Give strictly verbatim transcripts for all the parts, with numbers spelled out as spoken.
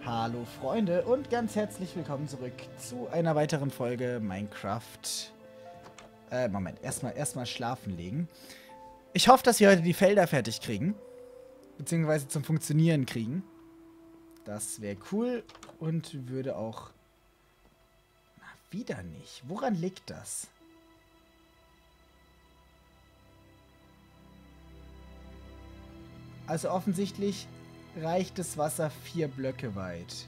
Hallo Freunde und ganz herzlich willkommen zurück zu einer weiteren Folge Minecraft. Äh, Moment, erstmal erstmal schlafen legen. Ich hoffe, dass wir heute die Felder fertig kriegen. Beziehungsweise zum Funktionieren kriegen. Das wäre cool und würde auch... Na, wieder nicht. Woran liegt das? Also offensichtlich reicht das Wasser vier Blöcke weit.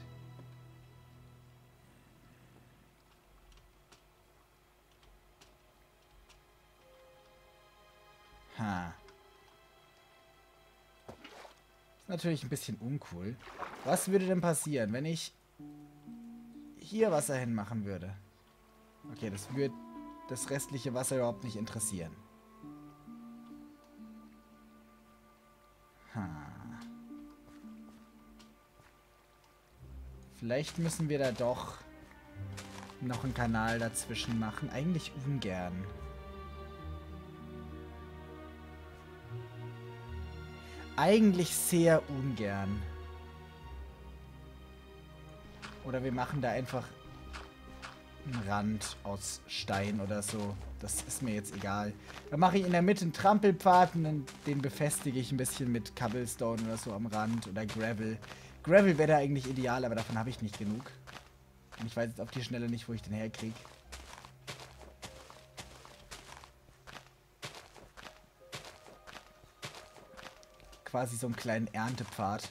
Ha. Ist natürlich ein bisschen uncool. Was würde denn passieren, wenn ich hier Wasser hinmachen würde? Okay, das würde das restliche Wasser überhaupt nicht interessieren. Ha. Vielleicht müssen wir da doch noch einen Kanal dazwischen machen. Eigentlich ungern. Eigentlich sehr ungern. Oder wir machen da einfach einen Rand aus Stein oder so. Das ist mir jetzt egal. Dann mache ich in der Mitte einen Trampelpfad und den befestige ich ein bisschen mit Cobblestone oder so am Rand oder Gravel. Gravel wäre da eigentlich ideal, aber davon habe ich nicht genug. Und ich weiß jetzt auf die Schnelle nicht, wo ich den herkriege. Quasi so einen kleinen Erntepfad.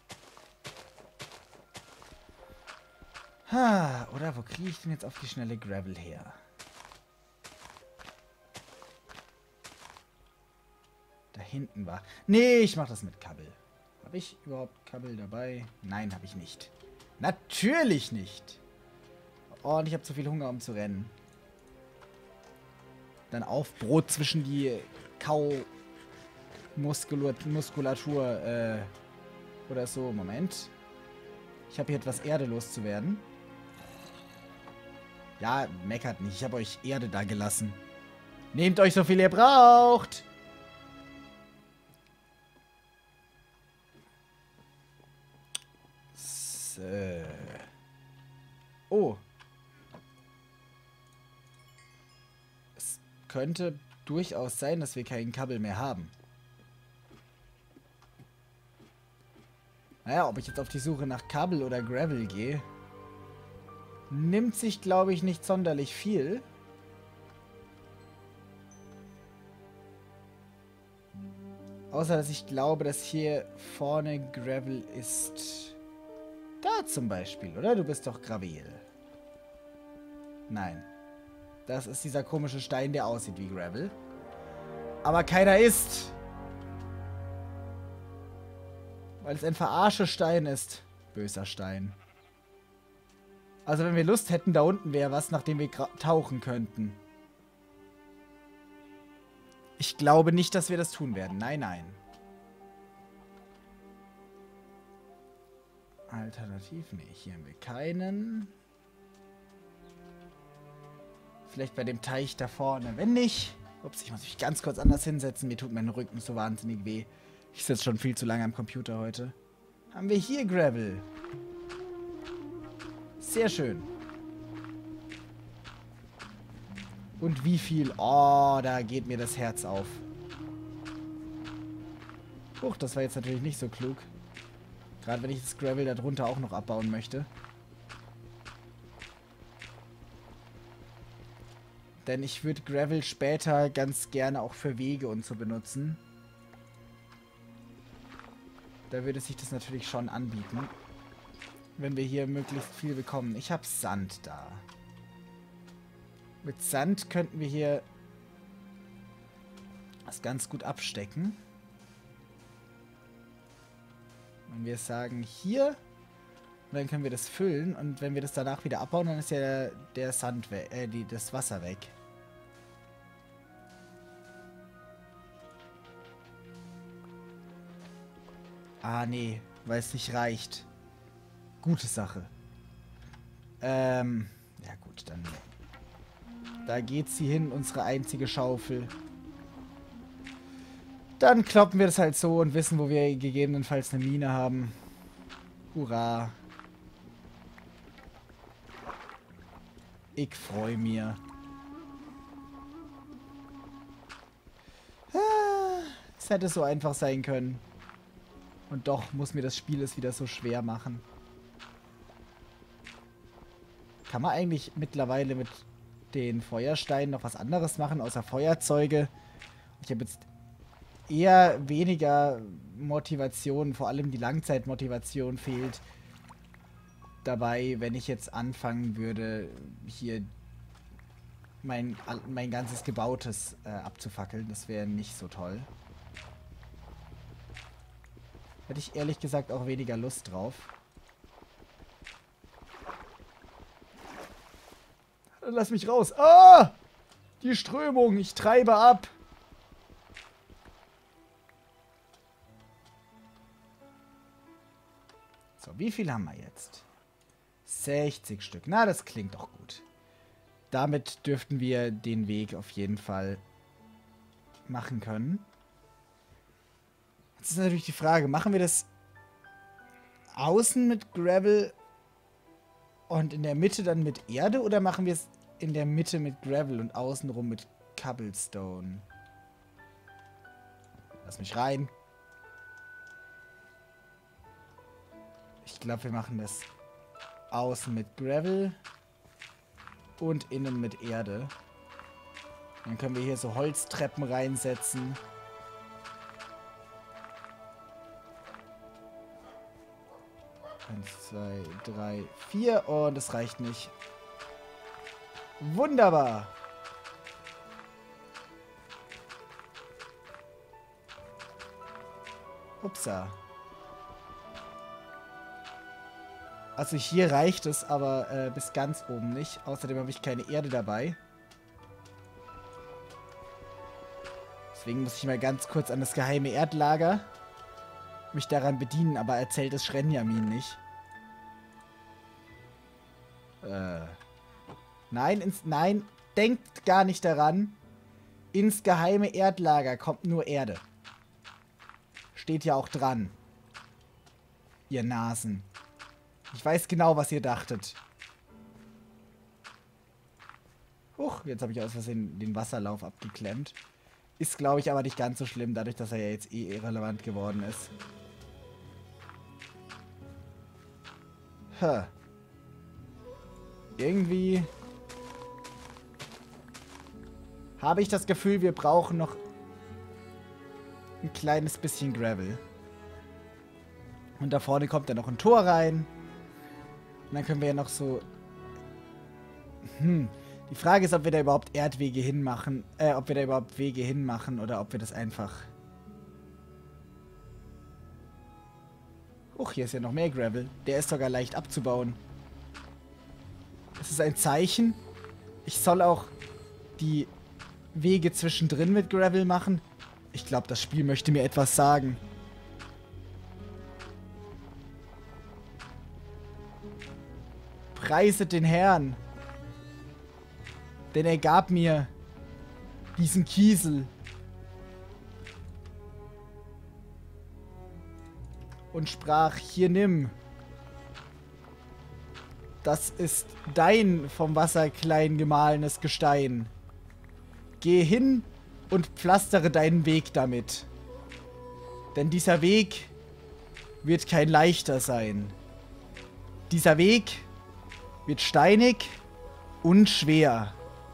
Ha, oder wo kriege ich denn jetzt auf die schnelle Gravel her? Da hinten war... Nee, ich mache das mit Kabel. Habe ich überhaupt Kabel dabei? Nein, habe ich nicht. Natürlich nicht. Oh, und ich habe zu viel Hunger, um zu rennen. Dann Aufbrot zwischen die Kau-Muskulatur Muskulatur, äh, oder so. Moment. Ich habe hier etwas Erde loszuwerden. Ja, meckert nicht. Ich habe euch Erde da gelassen. Nehmt euch so viel ihr braucht. So. Oh. Es könnte durchaus sein, dass wir keinen Kabel mehr haben. Naja, ob ich jetzt auf die Suche nach Kabel oder Gravel gehe, nimmt sich, glaube ich, nicht sonderlich viel. Außer, dass ich glaube, dass hier vorne Gravel ist. Da zum Beispiel, oder? Du bist doch Gravel. Nein. Das ist dieser komische Stein, der aussieht wie Gravel. Aber keiner ist. Weil es ein Verarsche-Stein ist. Böser Stein. Also wenn wir Lust hätten, da unten wäre was, nachdem wir tauchen könnten. Ich glaube nicht, dass wir das tun werden. Nein, nein. Alternativ, nee, hier haben wir keinen. Vielleicht bei dem Teich da vorne. Wenn nicht... Ups, ich muss mich ganz kurz anders hinsetzen. Mir tut mein Rücken so wahnsinnig weh. Ich sitze schon viel zu lange am Computer heute. Haben wir hier Gravel. Sehr schön. Und wie viel? Oh, da geht mir das Herz auf. Huch, das war jetzt natürlich nicht so klug. Gerade wenn ich das Gravel da drunter auch noch abbauen möchte. Denn ich würde Gravel später ganz gerne auch für Wege und so benutzen. Da würde sich das natürlich schon anbieten. Wenn wir hier möglichst viel bekommen. Ich habe Sand da. Mit Sand könnten wir hier das ganz gut abstecken. Wenn wir sagen hier, dann können wir das füllen. Und wenn wir das danach wieder abbauen, dann ist ja der, der Sand weg, äh, die, das Wasser weg. Ah, nee, weil es nicht reicht. Gute Sache. Ähm, ja gut, dann... Da geht sie hin, unsere einzige Schaufel. Dann kloppen wir das halt so und wissen, wo wir gegebenenfalls eine Mine haben. Hurra. Ich freue mich. Es hätte so einfach sein können. Und doch muss mir das Spiel es wieder so schwer machen. Kann man eigentlich mittlerweile mit den Feuersteinen noch was anderes machen, außer Feuerzeuge? Ich habe jetzt eher weniger Motivation, vor allem die Langzeitmotivation fehlt dabei, wenn ich jetzt anfangen würde, hier mein, mein ganzes Gebautes äh, abzufackeln. Das wäre nicht so toll. Hätte ich ehrlich gesagt auch weniger Lust drauf. Lass mich raus. Ah! Die Strömung. Ich treibe ab. So, wie viel haben wir jetzt? sechzig Stück. Na, das klingt doch gut. Damit dürften wir den Weg auf jeden Fall machen können. Jetzt ist natürlich die Frage, machen wir das außen mit Gravel und in der Mitte dann mit Erde oder machen wir es in der Mitte mit Gravel und außenrum mit Cobblestone? Lass mich rein. Ich glaube, wir machen das außen mit Gravel und innen mit Erde. Dann können wir hier so Holztreppen reinsetzen. Eins, zwei, drei, vier und es reicht nicht. Wunderbar. Upsa. Also hier reicht es aber äh, bis ganz oben nicht. Außerdem habe ich keine Erde dabei. Deswegen muss ich mal ganz kurz an das geheime Erdlager mich daran bedienen, aber erzählt es Schrenjamin nicht. Äh. Nein, ins, nein, denkt gar nicht daran. Ins geheime Erdlager kommt nur Erde. Steht ja auch dran. Ihr Nasen. Ich weiß genau, was ihr dachtet. Huch, jetzt habe ich aus Versehen den Wasserlauf abgeklemmt. Ist, glaube ich, aber nicht ganz so schlimm, dadurch, dass er ja jetzt eh irrelevant geworden ist. Huh. Irgendwie habe ich das Gefühl, wir brauchen noch ein kleines bisschen Gravel. Und da vorne kommt dann noch ein Tor rein. Und dann können wir ja noch so... Hm. Die Frage ist, ob wir da überhaupt Erdwege hinmachen. Äh, ob wir da überhaupt Wege hinmachen oder ob wir das einfach... Uch, hier ist ja noch mehr Gravel. Der ist sogar leicht abzubauen. Das ist ein Zeichen. Ich soll auch die Wege zwischendrin mit Gravel machen. Ich glaube, das Spiel möchte mir etwas sagen. Preiset den Herrn. Denn er gab mir diesen Kiesel. Und sprach, hier nimm. Das ist dein vom Wasser klein gemahlenes Gestein. Geh hin und pflastere deinen Weg damit. Denn dieser Weg wird kein leichter sein. Dieser Weg wird steinig und schwer.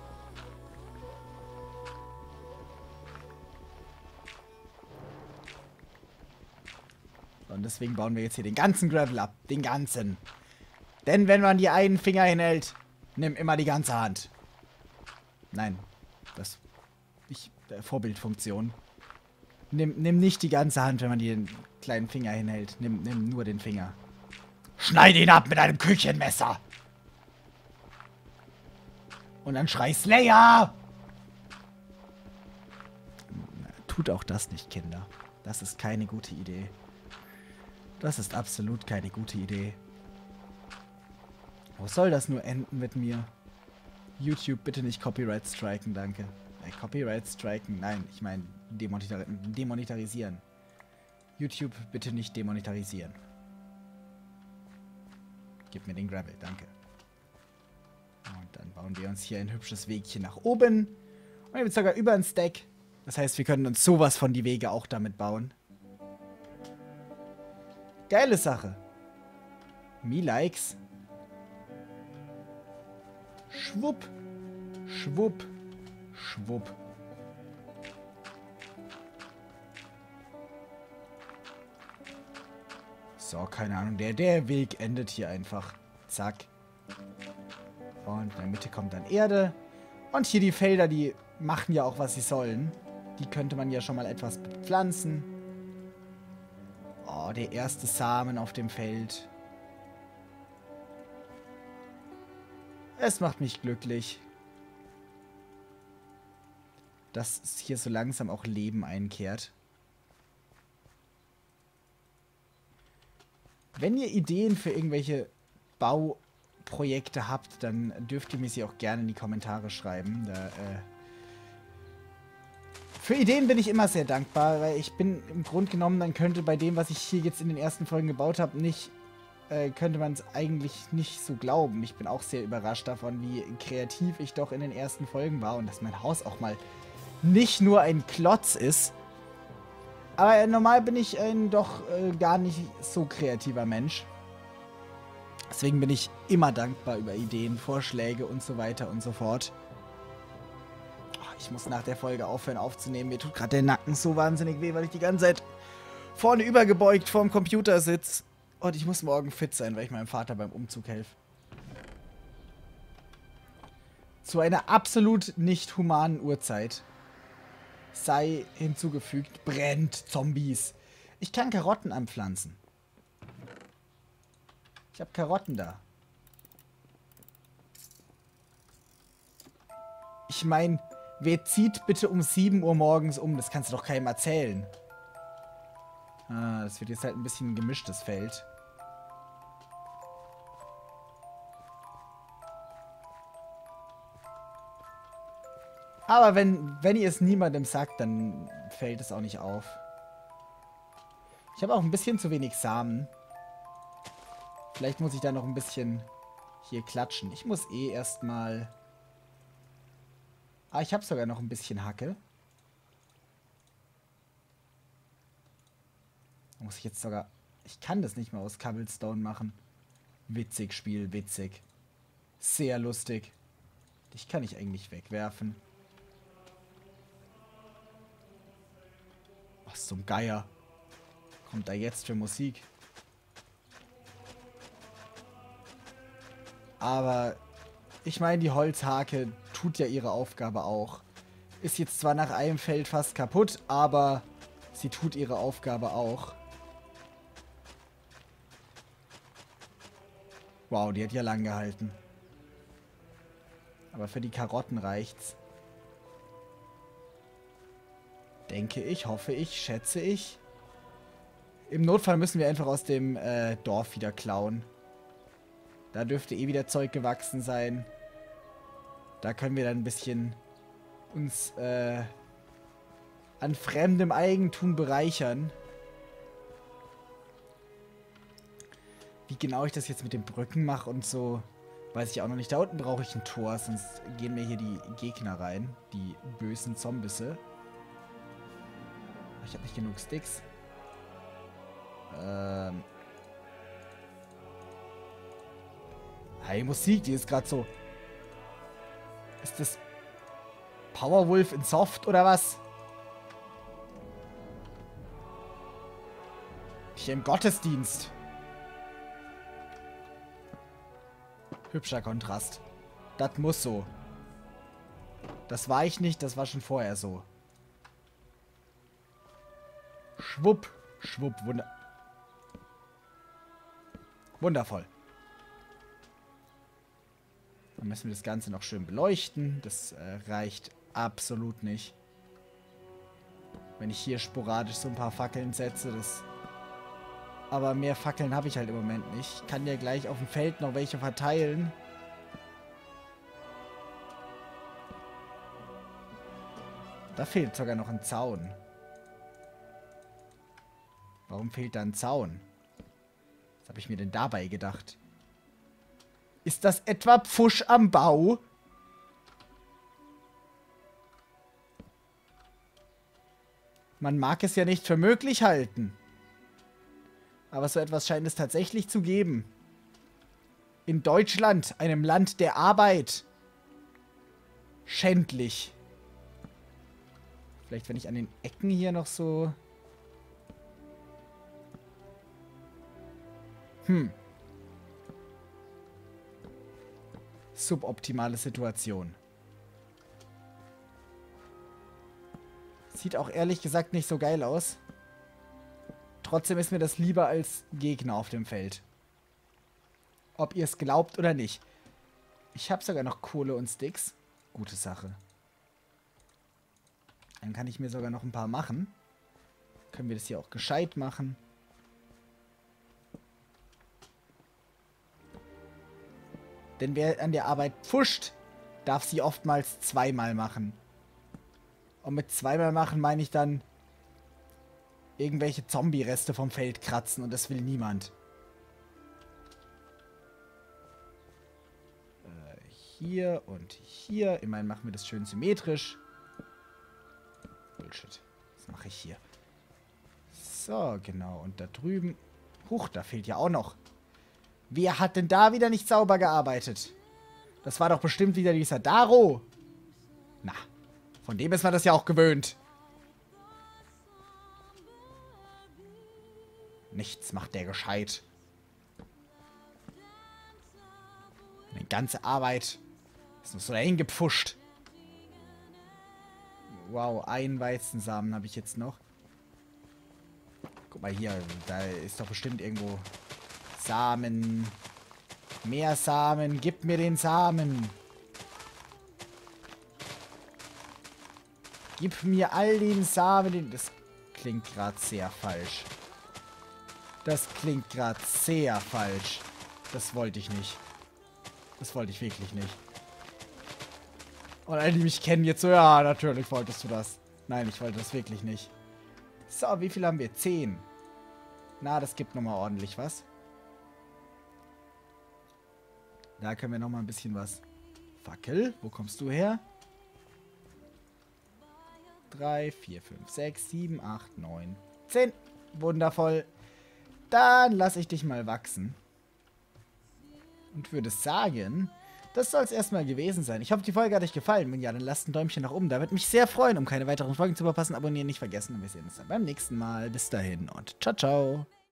Und deswegen bauen wir jetzt hier den ganzen Gravel ab. Den ganzen. Denn wenn man die einen Finger hinhält, nimm immer die ganze Hand. Nein. Das... Ich... Äh, Vorbildfunktion. Nimm, nimm nicht die ganze Hand, wenn man den kleinen Finger hinhält. Nimm, nimm nur den Finger. Schneide ihn ab mit einem Küchenmesser. Und dann schrei Slayer! Tut auch das nicht, Kinder. Das ist keine gute Idee. Das ist absolut keine gute Idee. Wo soll das nur enden mit mir? YouTube, bitte nicht Copyright striken, danke. Äh, Copyright striken? Nein, ich meine demonetar demonetarisieren. YouTube, bitte nicht demonetarisieren. Gib mir den Gravel, danke. Und Dann bauen wir uns hier ein hübsches Wegchen nach oben. Und jetzt sogar über ein Stack. Das heißt, wir können uns sowas von die Wege auch damit bauen. Geile Sache. Me likes. Schwupp. Schwupp. Schwupp. So, keine Ahnung. Der, der Weg endet hier einfach. Zack. Und in der Mitte kommt dann Erde. Und hier die Felder, die machen ja auch, was sie sollen. Die könnte man ja schon mal etwas bepflanzen. Oh, der erste Samen auf dem Feld. Es macht mich glücklich, dass hier so langsam auch Leben einkehrt. Wenn ihr Ideen für irgendwelche Bauprojekte habt, dann dürft ihr mir sie auch gerne in die Kommentare schreiben. Da, äh Für Ideen bin ich immer sehr dankbar, weil ich bin im Grunde genommen, dann könnte bei dem, was ich hier jetzt in den ersten Folgen gebaut habe, nicht, äh, könnte man es eigentlich nicht so glauben. Ich bin auch sehr überrascht davon, wie kreativ ich doch in den ersten Folgen war und dass mein Haus auch mal nicht nur ein Klotz ist. Aber äh, normal bin ich ein doch äh, gar nicht so kreativer Mensch. Deswegen bin ich immer dankbar über Ideen, Vorschläge und so weiter und so fort. Ich muss nach der Folge aufhören aufzunehmen. Mir tut gerade der Nacken so wahnsinnig weh, weil ich die ganze Zeit vorne übergebeugt vorm Computer sitze. Und ich muss morgen fit sein, weil ich meinem Vater beim Umzug helfe. Zu einer absolut nicht humanen Uhrzeit sei hinzugefügt, brennt Zombies. Ich kann Karotten anpflanzen. Ich habe Karotten da. Ich meine... Wer zieht bitte um sieben Uhr morgens um? Das kannst du doch keinem erzählen. Ah, das wird jetzt halt ein bisschen ein gemischtes Feld. Aber wenn, wenn ihr es niemandem sagt, dann fällt es auch nicht auf. Ich habe auch ein bisschen zu wenig Samen. Vielleicht muss ich da noch ein bisschen hier klatschen. Ich muss eh erstmal... Ah, ich habe sogar noch ein bisschen Hacke. Muss ich jetzt sogar... Ich kann das nicht mehr aus Cobblestone machen. Witzig, Spiel, witzig. Sehr lustig. Dich kann ich eigentlich wegwerfen. Was zum Geier. Kommt da jetzt für Musik? Aber... Ich meine, die Holzhake tut ja ihre Aufgabe auch. Ist jetzt zwar nach einem Feld fast kaputt, aber sie tut ihre Aufgabe auch. Wow, die hat ja lang gehalten. Aber für die Karotten reicht's. Denke ich, hoffe ich, schätze ich. Im Notfall müssen wir einfach aus dem äh, Dorf wieder klauen. Da dürfte eh wieder Zeug gewachsen sein. Da können wir dann ein bisschen uns äh, an fremdem Eigentum bereichern. Wie genau ich das jetzt mit den Brücken mache und so, weiß ich auch noch nicht. Da unten brauche ich ein Tor, sonst gehen mir hier die Gegner rein. Die bösen Zombisse. Ich habe nicht genug Sticks. Ähm... Hey, Musik, die ist gerade so... Ist das Powerwolf in Soft oder was? Hier im Gottesdienst. Hübscher Kontrast. Das muss so. Das war ich nicht, das war schon vorher so. Schwupp, schwupp, wunder... Wundervoll. Dann müssen wir das Ganze noch schön beleuchten. Das äh, reicht absolut nicht. Wenn ich hier sporadisch so ein paar Fackeln setze, das... Aber mehr Fackeln habe ich halt im Moment nicht. Ich kann ja gleich auf dem Feld noch welche verteilen. Da fehlt sogar noch ein Zaun. Warum fehlt da ein Zaun? Was habe ich mir denn dabei gedacht? Ist das etwa Pfusch am Bau? Man mag es ja nicht für möglich halten. Aber so etwas scheint es tatsächlich zu geben. In Deutschland, einem Land der Arbeit. Schändlich. Vielleicht, wenn ich an den Ecken hier noch so... Hm. Suboptimale Situation. Sieht auch ehrlich gesagt nicht so geil aus. Trotzdem ist mir das lieber als Gegner auf dem Feld. Ob ihr es glaubt oder nicht. Ich habe sogar noch Kohle und Sticks. Gute Sache. Dann kann ich mir sogar noch ein paar machen. Können wir das hier auch gescheit machen. Denn wer an der Arbeit pfuscht, darf sie oftmals zweimal machen. Und mit zweimal machen meine ich dann irgendwelche Zombie-Reste vom Feld kratzen und das will niemand. Äh, hier und hier. Immerhin machen wir das schön symmetrisch. Bullshit. Was mache ich hier? So, genau. Und da drüben... Huch, da fehlt ja auch noch. Wer hat denn da wieder nicht sauber gearbeitet? Das war doch bestimmt wieder dieser Daro. Na, von dem ist man das ja auch gewöhnt. Nichts macht der gescheit. Eine ganze Arbeit ist noch so dahin gepfuscht. Wow, einen Weizensamen habe ich jetzt noch. Guck mal hier, da ist doch bestimmt irgendwo Samen. Mehr Samen, gib mir den Samen. Gib mir all den Samen. Das klingt gerade sehr falsch. Das klingt gerade sehr falsch. Das wollte ich nicht. Das wollte ich wirklich nicht. Und alle, die mich kennen, jetzt so, ja, natürlich wolltest du das. Nein, ich wollte das wirklich nicht. So, wie viel haben wir? Zehn. Na, das gibt nochmal ordentlich was. Da können wir nochmal ein bisschen was. Fackel, wo kommst du her? drei, vier, fünf, sechs, sieben, acht, neun, zehn. Wundervoll. Dann lasse ich dich mal wachsen. Und würde sagen, das soll es erstmal gewesen sein. Ich hoffe, die Folge hat euch gefallen. Wenn ja, dann lasst ein Däumchen nach oben. Da würde mich sehr freuen, um keine weiteren Folgen zu verpassen. Abonnieren nicht vergessen. Und wir sehen uns dann beim nächsten Mal. Bis dahin und ciao, ciao.